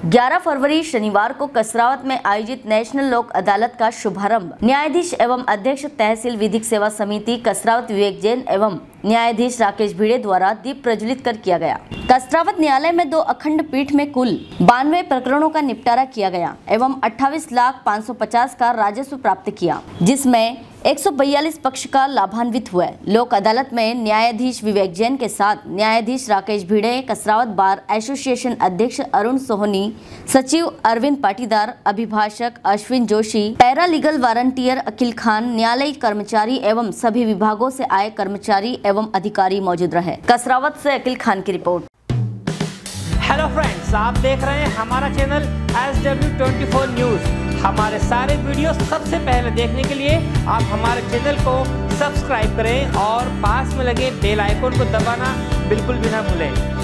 11 फरवरी शनिवार को कसरावत में आयोजित नेशनल लोक अदालत का शुभारंभ न्यायाधीश एवं अध्यक्ष तहसील विधिक सेवा समिति कसरावत विवेक जैन एवं न्यायाधीश राकेश भिड़े द्वारा दीप प्रज्वलित कर किया गया। कसरावत न्यायालय में 2 अखंड पीठ में कुल 92 प्रकरणों का निपटारा किया गया एवं 28,550 का राजस्व प्राप्त किया, जिसमें 142 पक्ष का लाभान्वित हुए। लोक अदालत में न्यायाधीश विवेक जैन के साथ न्यायाधीश राकेश भिड़े, कसरावत बार एसोसिएशन अध्यक्ष अरुण सोहनी, सचिव अरविंद पाटीदार, अभिभाषक Ashwin Joshi, para legal volunteer Akhil Khan, न्यायालयी कर्मचारी एवं सभी विभागों से आए कर्मचारी एवं अधिकारी मौजूद रहे। कसरावत से अखिल खान की रिपोर्ट। हेलो फ्रेंड्स, आप देख रहे हैं हमारा चैनल SW24 न्यूज। हमारे सारे वीडियो सबसे पहले देखने के लिए आप हमारे चैनल को सब्सक्राइब करें और पास में लगे बेल आइकन को दबाना बिल्कुल भी ना भूलें।